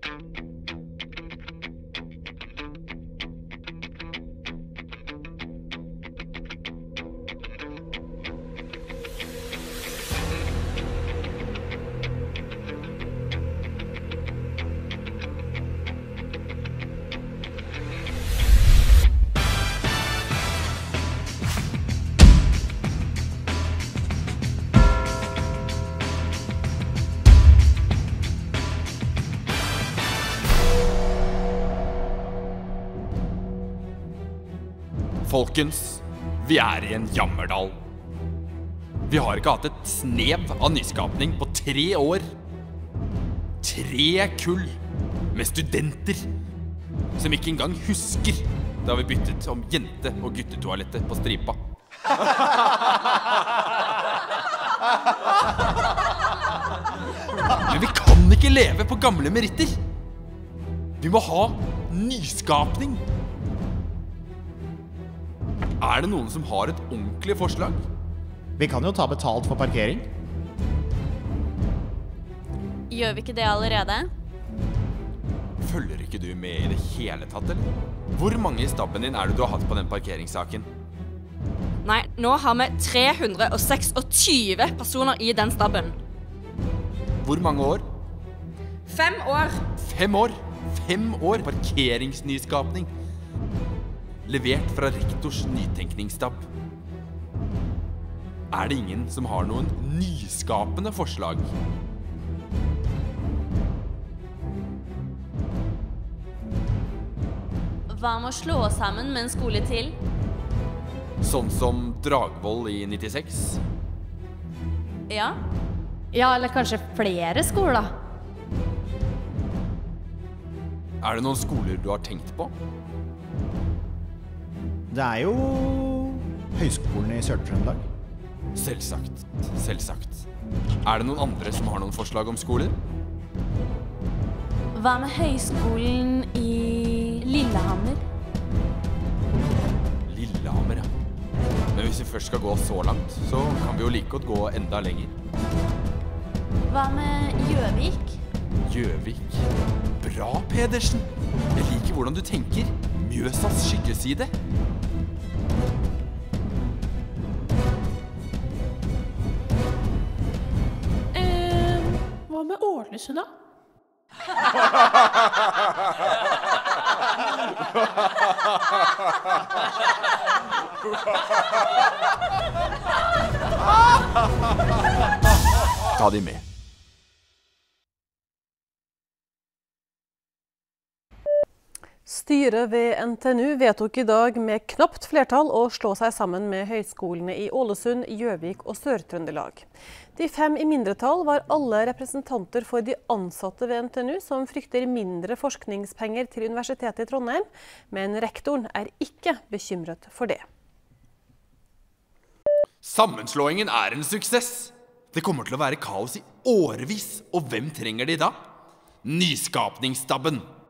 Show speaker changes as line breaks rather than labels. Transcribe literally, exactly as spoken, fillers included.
Folkens, vi er i en jammerdal. Vi har ikke hatt et snev av nyskapning på tre år. Tre kull med studenter som ikke engang husker da vi byttet om jente- og guttetoalettet på stripa. Men vi kan ikke leve på gamle meritter. Vi må ha nyskapning. Er det noen som har et ordentlig forslag?
Vi kan jo ta betalt for parkering.
Gjør vi ikke det allerede?
Følger ikke du med i det hele tatt, eller? Hvor mange i stabben din er det du har hatt på den parkeringssaken?
Nei, nå har vi tre hundre og tjueseks personer i den stabben.
Hvor mange år?
Fem år.
Fem år? Fem år parkeringsnyskapning. Levert fra rektors nytenkningsstab. Er det ingen som har noen nyskapende forslag?
Hva med å slå oss sammen med en skole til?
Sånn som Dragvoll i nittiseks?
Ja?
Ja, eller kanskje flere skoler?
Er det noen skoler du har tenkt på?
Det er jo Høgskolen i Sør-Trøndelag.
Selvsagt, selvsagt. Er det noen andre som har noen forslag om skoler?
Hva med høyskolen i Lillehammer?
Lillehammer, ja. Men hvis vi først skal gå så langt, så kan vi jo like godt gå enda lenger.
Hva med Gjøvik?
Gjøvik. Bra, Pedersen! Jeg liker hvordan du tenker. Mjøsas skyggeside.
Eh, hva med Ålesund da?
Ta de med.
Styret ved N T N U vedtok i dag med knapt flertall å slå seg sammen med høyskolene i Ålesund, Gjøvik og Sør-Trøndelag. De fem i mindretall var alle representanter for de ansatte ved N T N U som frykter mindre forskningspenger til Universitetet i Trondheim, men rektoren er ikke bekymret for det.
Sammenslåingen er en suksess. Det kommer til å være kaos i årevis, og hvem trenger de da? Nyskapningsstabben.